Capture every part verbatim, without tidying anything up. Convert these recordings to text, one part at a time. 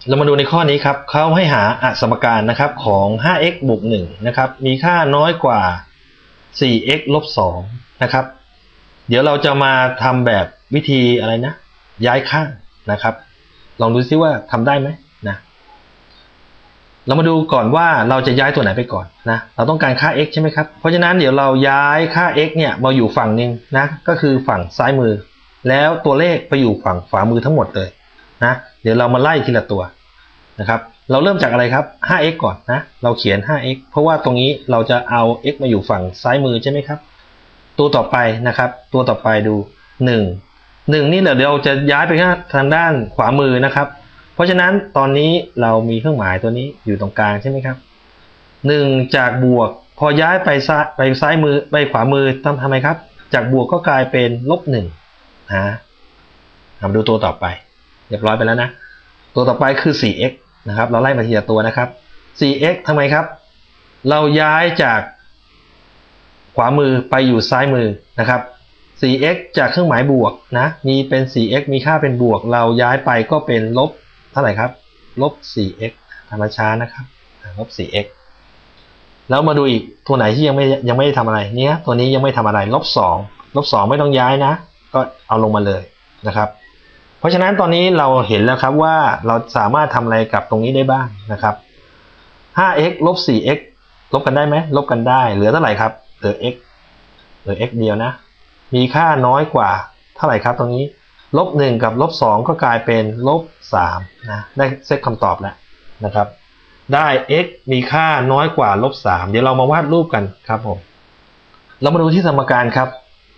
เรามาดูในข้อนี้ครับเขาให้หาอสมการนะครับของ ห้า เอ็กซ์ บวก หนึ่งนะครับมีค่าน้อยกว่า สี่ เอ็กซ์ ลบ สองนะครับเดี๋ยวเราจะมาทำแบบวิธีอะไรนะย้ายข้างนะครับลองดูซิว่าทำได้ไหมนะเรามาดูก่อนว่าเราจะย้ายตัวไหนไปก่อนนะเราต้องการค่า x ใช่ไหมครับเพราะฉะนั้นเดี๋ยวเราย้ายค่า x เนี่ยมาอยู่ฝั่งนึงนะก็คือฝั่งซ้ายมือแล้วตัวเลขไปอยู่ฝั่งขวามือทั้งหมดเลยนะเดี๋ยวเรามาไล่ทีละตัวนะครับเราเริ่มจากอะไรครับ ห้า เอ็กซ์ ก่อนนะเราเขียน ห้า เอ็กซ์ เพราะว่าตรงนี้เราจะเอา x มาอยู่ฝั่งซ้ายมือใช่ไหมครับตัวต่อไปนะครับตัวต่อไปดูหนึ่ง หนึ่งนี่เดี๋ยวเราจะย้ายไปทางด้านขวามือนะครับเพราะฉะนั้นตอนนี้เรามีเครื่องหมายตัวนี้อยู่ตรงกลางใช่ไหมครับหนึ่งจากบวกพอย้ายไปซ้ายไปซ้ายมือไปขวามือทำทำไมครับจากบวกก็กลายเป็นลบหนึ่งนะมาดูตัวต่อไปเรียบร้อยไปแล้วนะตัวต่อไปคือ สี่ เอ็กซ์ นะครับเราไล่มาทีละตัวนะครับ สี่ เอ็กซ์ ทำไมครับเราย้ายจากขวามือไปอยู่ซ้ายมือนะครับ สี่ เอ็กซ์ จากเครื่องหมายบวกนะมีเป็น สี่ เอ็กซ์ มีค่าเป็นบวกเราย้ายไปก็เป็นลบเท่าไหร่ครับลบ สี่ เอ็กซ์ ธรรมชาตินะครับลบ สี่ เอ็กซ์ แล้วมาดูอีกตัวไหนที่ยังไม่ยังไม่ได้ทำอะไรเนี่ยตัวนี้ยังไม่ทำอะไรลบ สอง ลบ สองไม่ต้องย้ายนะก็เอาลงมาเลยนะครับเพราะฉะนั้นตอนนี้เราเห็นแล้วครับว่าเราสามารถทำอะไรกับตรงนี้ได้บ้างนะครับ ห้า เอ็กซ์ ลบ สี่ เอ็กซ์ ลบกันได้ไหมลบกันได้เหลือเท่าไหร่ครับเหลือ x เหลือ x เดียวนะมีค่าน้อยกว่าเท่าไหร่ครับตรงนี้ลบหนึ่งกับลบสองก็กลายเป็นลบสามนะได้เซตคำตอบแล้วนะครับได้ x มีค่าน้อยกว่าลบสามเดี๋ยวเรามาวาดรูปกันครับผมเรามาดูที่สมการครับ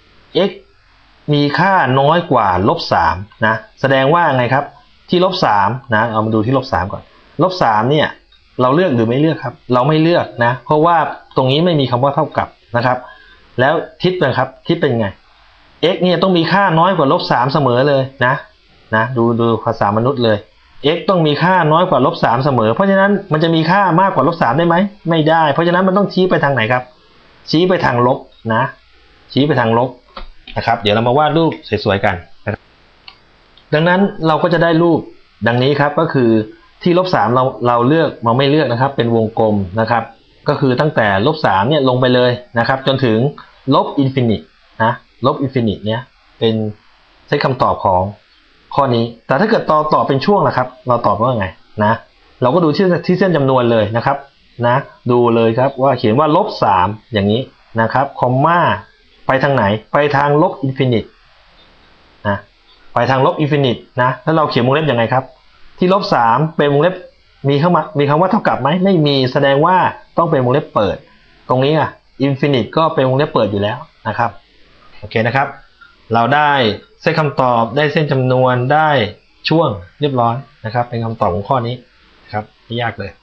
x มีค่าน้อยกว่าลบสามนะแสดงว่าไงครับที่ลบสามนะเอามาดูที่ลบสามก่อนลบสามเนี่ยเราเลือกหรือไม่เลือกครับเราไม่เลือกนะเพราะว่าตรงนี้ไม่มีคำว่าเท่ากับนะครับแล้วทิศเป็นครับทิศเป็นไง x เนี่ยต้องมีค่าน้อยกว่าลบสามเสมอเลยนะนะดูดูภาษามนุษย์เลย x ต้องมีค่าน้อยกว่าลบสามเสมอเพราะฉะนั้นมันจะมีค่ามากกว่าลบสามได้ไหมไม่ได้เพราะฉะนั้นมันต้องชี้ไปทางไหนครับชี้ไปทางลบนะชี้ไปทางลบนะครับเดี๋ยวเรามาวาดรูปสวยๆกันนะครับดังนั้นเราก็จะได้รูปดังนี้ครับก็คือที่ลบสามเราเราเลือกเราไม่เลือกนะครับเป็นวงกลมนะครับก็คือตั้งแต่ลบสามเนี่ยลงไปเลยนะครับจนถึงลบอินฟินิตนะลบอินฟินิตเนี่ยเป็นใช้คำตอบของข้อนี้แต่ถ้าเกิดต่อต่อเป็นช่วงนะครับเราตอบว่าไงนะเราก็ดูที่ที่เส้นจำนวนเลยนะครับนะดูเลยครับว่าเขียนว่าลบสามอย่างนี้นะครับคอมมาไปทางไหนไปทางลบอินฟินิตนะไปทางลบอินฟินิตนะแล้วเราเขียนวงเล็บยังไงครับที่ลบสามเป็นวงเล็บมีเข้ามามีคำว่าเท่ากับไหมไม่มีแสดงว่าต้องเป็นวงเล็บเปิดตรงนี้อ่ะอินฟินิตก็เป็นวงเล็บเปิดอยู่แล้วนะครับโอเคนะครับเราได้เส้นคำตอบได้เส้นจำนวนได้ช่วงเรียบร้อยนะครับเป็นคำตอบของข้อนี้ครับไม่ยากเลย